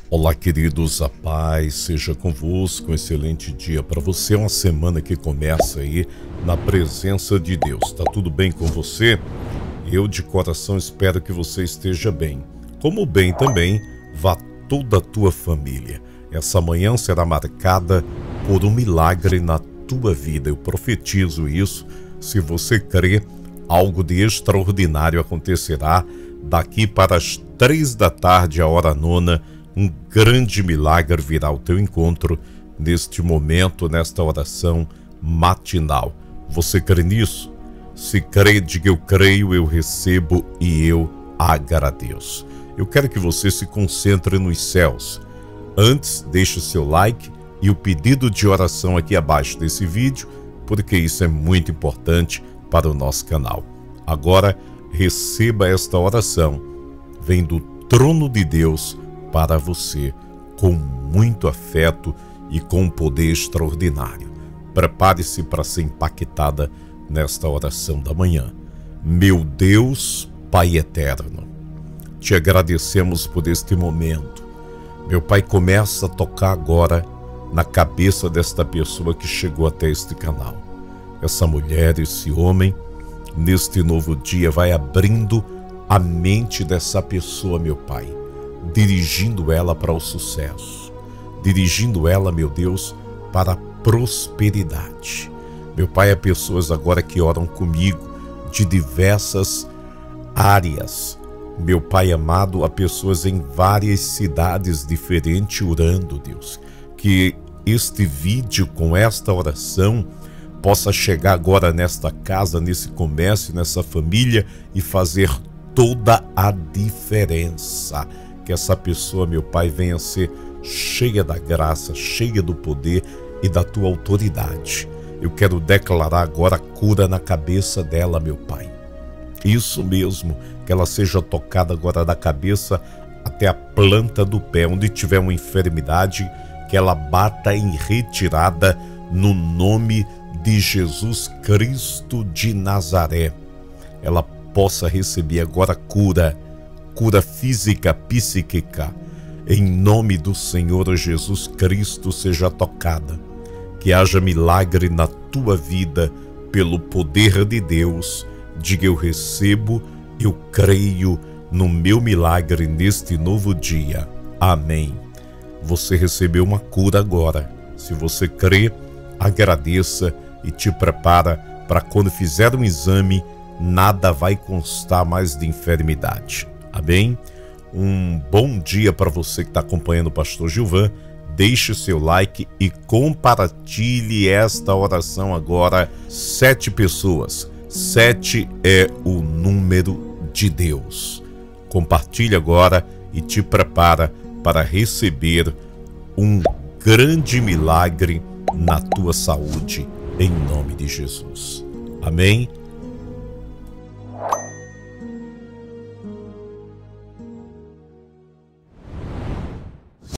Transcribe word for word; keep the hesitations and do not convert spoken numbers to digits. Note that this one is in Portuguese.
Olá, queridos, a paz seja convosco, um excelente dia para você, uma semana que começa aí na presença de Deus. Tá tudo bem com você? Eu de coração espero que você esteja bem. Como bem também vá toda a tua família. Essa manhã será marcada por um milagre na tua vida. Eu profetizo isso. Se você crê, algo de extraordinário acontecerá daqui para as três da tarde, a hora nona. Um grande milagre virá ao teu encontro neste momento, nesta oração matinal. Você crê nisso? Se crê, diga eu creio, eu recebo e eu agradeço. Eu quero que você se concentre nos céus. Antes, deixe seu like e o pedido de oração aqui abaixo desse vídeo, porque isso é muito importante para o nosso canal. Agora, receba esta oração. Vem do trono de Deus para você, com muito afeto e com um poder extraordinário. Prepare-se para ser impactada nesta oração da manhã. Meu Deus, Pai eterno, te agradecemos por este momento. Meu Pai, começa a tocar agora na cabeça desta pessoa que chegou até este canal. Essa mulher, esse homem, neste novo dia, vai abrindo a mente dessa pessoa, meu Pai, dirigindo ela para o sucesso, dirigindo ela, meu Deus, para a prosperidade. Meu Pai, há pessoas agora que oram comigo de diversas áreas. Meu Pai amado, há pessoas em várias cidades diferentes orando, Deus. Que este vídeo com esta oração possa chegar agora nesta casa, nesse comércio, nessa família e fazer toda a diferença. Que essa pessoa, meu Pai, venha ser cheia da graça, cheia do poder e da tua autoridade. Eu quero declarar agora a cura na cabeça dela, meu Pai. Isso mesmo, que ela seja tocada agora da cabeça até a planta do pé. Onde tiver uma enfermidade, que ela bata em retirada no nome de Jesus Cristo de Nazaré. Ela possa receber agora cura, cura física, psíquica, em nome do Senhor Jesus Cristo seja tocada, que haja milagre na tua vida, pelo poder de Deus. Diga eu recebo, eu creio no meu milagre neste novo dia. Amém. Você recebeu uma cura agora. Se você crê, agradeça e te prepara para quando fizer um exame, nada vai constar mais de enfermidade. Amém? Um bom dia para você que está acompanhando o pastor Gilvan. Deixe seu like e compartilhe esta oração agora. Sete pessoas. Sete é o número de Deus. Compartilhe agora e te prepara para receber um grande milagre na tua saúde, em nome de Jesus. Amém?